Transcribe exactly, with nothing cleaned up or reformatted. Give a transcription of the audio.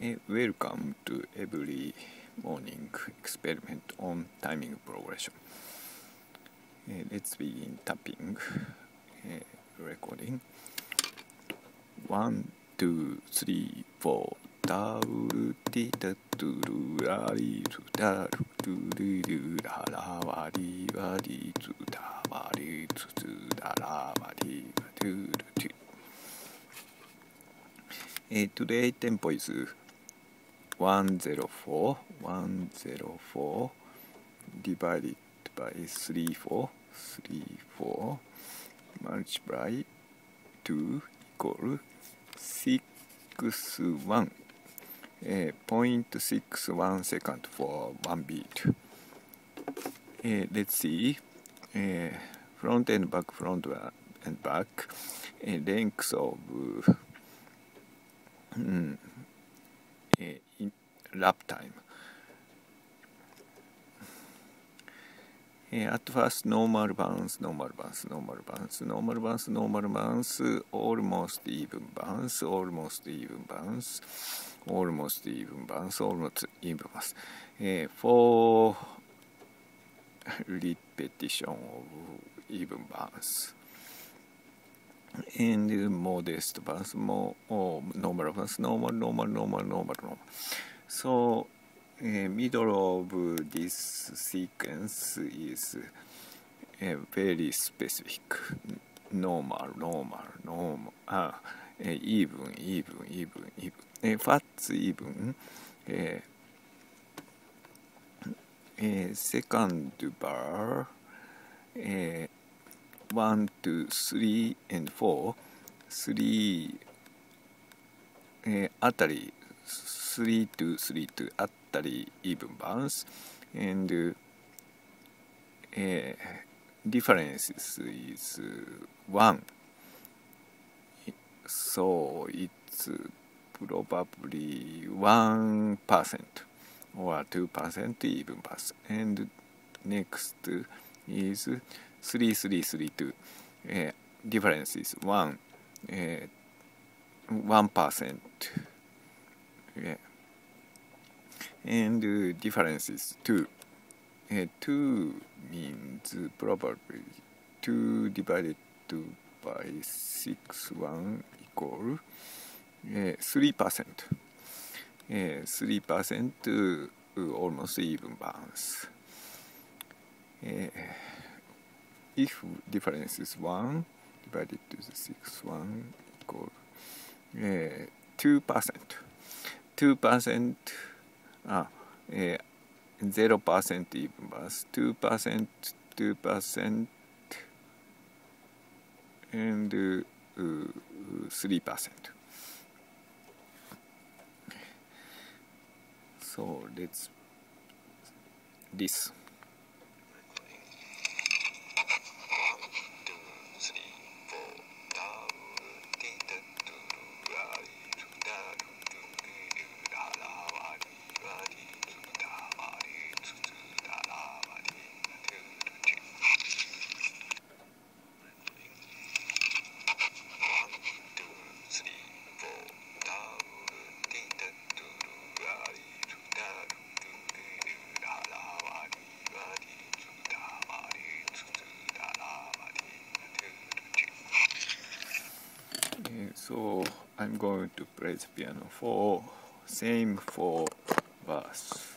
Uh, welcome to every morning experiment on timing progression. Uh, let's begin tapping uh, recording. One, two, three, four. Da ru ti da du ru ra ri ru da ru du ru ru ra ra wa ri wa ri zu da wa ri zu zu da ra wa ri wa du ru tu. Uh, today tempo is one zero four, one zero four divided by three four, three four multiply two equal six one, uh, zero point six one second for one beat. Uh, let's see, uh, front and back, front and back, uh, length of uh, mm, uh, in lap time. Uh, at first, normal bounce, normal bounce, normal bounce, normal bounce, normal bounce, almost even bounce, almost even bounce, almost even bounce, almost even bounce. Uh, four repetition of even bounce. And modest bounce, more, oh, normal bounce, normal, normal, normal, normal, normal. So, uh, middle of this sequence is uh, very specific. Normal, normal, normal. Ah, uh, even, even, even, even. Uh, fats even. Uh, uh, second bar. Uh, one, two, three, and four. Three. Uh, あたり three to three to あたり even bounce, and uh, difference is one, so it's probably one percent or two percent even bounce. And next is three three three two, uh, difference is one, uh, one percent. Yeah. And uh, difference is two. Uh, two means probably two divided by six one equal uh, three percent. Uh, three percent uh, almost even bounce. Uh, if difference is one divided to the six one equal uh, two percent. two percent, ah, uh, zero percent even bounce, two percent, two percent, and uh, uh, three percent. So let's this. So I'm going to play the piano for same for verse.